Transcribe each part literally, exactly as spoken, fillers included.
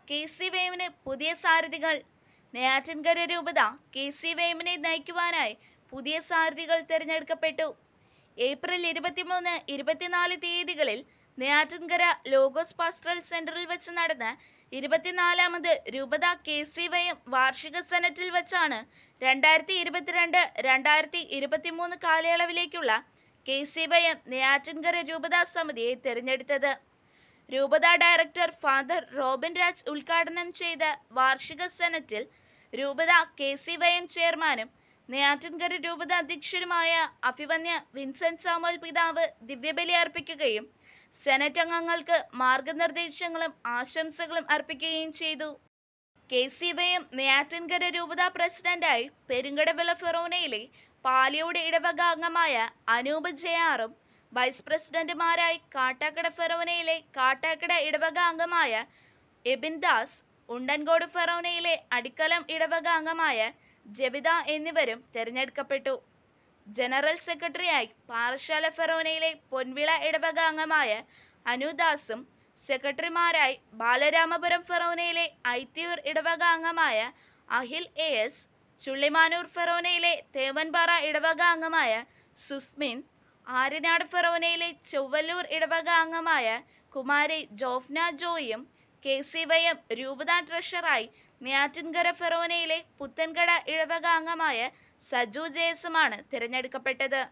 K C വേമന് പുതിയ സാരഥികൾ. നെയ്യാറ്റിൻകര രൂപത K C വേമനെ നയിക്കുവാനായി പുതിയ സാരഥികൾ തിരഞ്ഞെടുക്കപ്പെട്ടു. ഏപ്രിൽ ഇരുപത്തിമൂന്ന് ഇരുപത്തിനാല് തീയതികളിൽ നെയ്യാറ്റിൻകര ലോഗോസ് പാസ്റ്ററൽ സെന്ററിൽ വെച്ച് നടന്ന ഇരുപത്തിനാലാമത് രൂപത കെ സി വൈ എം വാർഷിക സെനറ്റിൽ വെച്ചാണ് രണ്ടായിരത്തി ഇരുപത്തിരണ്ട് രണ്ടായിരത്തി ഇരുപത്തിമൂന്ന് കാലയളവിലേക്കുള്ള K C Y M Neyyattinkara രൂപത സമിതിയെ തിരഞ്ഞെടുത്തത്. രൂപത ഡയറക്ടർ ഫാദർ റോബിൻ രാജ് ഉദ്ഘാടനം ചെയ്ത വാർഷിക സെനറ്റിൽ രൂപത കെ സി വൈ എം ചെയർമാനും നെയ്യാറ്റിൻകര രൂപത അധ്യക്ഷനുമായ അഭിവന്യ വിൻസെന്റ് സാമുവൽ പിതാവ് ദിവ്യബലി അർപ്പിക്കുകയും സെനറ്റ് അംഗങ്ങൾക്ക് മാർഗനിർദ്ദേശങ്ങളും ആശംസകളും അർപ്പിക്കുകയും ചെയ്തു. K C Y M Neyyattinkara രൂപത പ്രസിഡന്റായി പെരുങ്കടവിള ഫെറോനയിലെ പാലിയോട് ഇടവക അംഗമായ അനൂപ് ജയാറും വൈസ് പ്രസിഡന്റുമാരായി കാട്ടാക്കട ഫെറോനയിലെ കാട്ടാക്കട ഇടവക അംഗമായ എബിൻ ദാസ്, ഉണ്ടൻകോട് ഫെറോനയിലെ അടിക്കലം ഇടവക അംഗമായ ജബിത എന്നിവരും തിരഞ്ഞെടുക്കപ്പെട്ടു. ജനറൽ സെക്രട്ടറിയായി പാറശാല ഫെറോനയിലെ പൊൻവിള ഇടവക അംഗമായ അനുദാസും സെക്രട്ടറിമാരായി ബാലരാമപുരം ഫെറോനയിലെ ഐത്തിയൂർ ഇടവക അംഗമായ അഹിൽ എ എസ്, ചുള്ളിമാനൂർ ഫെറോനയിലെ തേവൻപാറ ഇടവക അംഗമായ സുസ്മിൻ, ആര്യനാട് ഫെറോനയിലെ ചൊവ്വല്ലൂർ ഇടവക അംഗമായ കുമാരി ജോഫ്ന ജോയും കെ സി വൈ എം രൂപത ട്രഷറായി നെയ്യാറ്റിൻകര ഫെറോനയിലെ പുത്തൻകട ഇടവക അംഗമായ സജു ജേസുമാണ് തിരഞ്ഞെടുക്കപ്പെട്ടത്.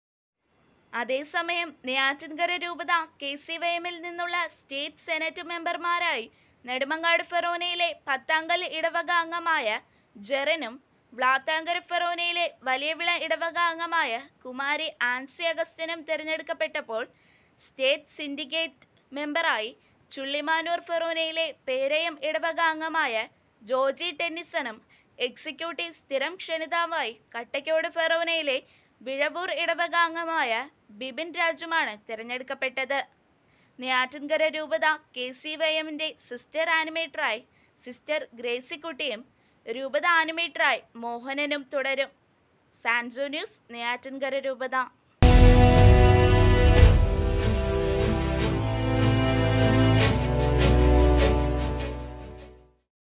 അതേസമയം നെയ്യാറ്റിൻകര രൂപത കെ സി വൈ എമ്മിൽ നിന്നുള്ള സ്റ്റേറ്റ് സെനറ്റ് മെമ്പർമാരായി നെടുമങ്ങാട് ഫെറോനയിലെ പത്താങ്കൽ ഇടവക അംഗമായ ജെറിനും വ്ളാത്താങ്കര ഫെറോനയിലെ വലിയവിള ഇടവക അംഗമായ കുമാരി ആൻസി അഗസ്റ്റിനും തിരഞ്ഞെടുക്കപ്പെട്ടപ്പോൾ സ്റ്റേറ്റ് സിൻഡിക്കേറ്റ് മെമ്പറായി ചുള്ളിമാനൂർ ഫെറോനയിലെ പേരയം ഇടവക അംഗമായ ജോജി ടെന്നിസണും എക്സിക്യൂട്ടീവ് സ്ഥിരം ക്ഷണിതാവായി കട്ടക്കോട് ഫെറോനയിലെ വിഴവൂർ ഇടവക അംഗമായ ബിബിൻ രാജുമാണ് തിരഞ്ഞെടുക്കപ്പെട്ടത്. നെയ്യാറ്റിൻകര രൂപത കെ സി വൈ എമ്മിന്റെ സിസ്റ്റർ ആനിമേറ്ററായി സിസ്റ്റർ ഗ്രേസിക്കുട്ടിയും രൂപത ആനിമേറ്ററായി മോഹനനും തുടരും. സാൻസോ ന്യൂസ്, നെയ്യാറ്റിൻകര രൂപത.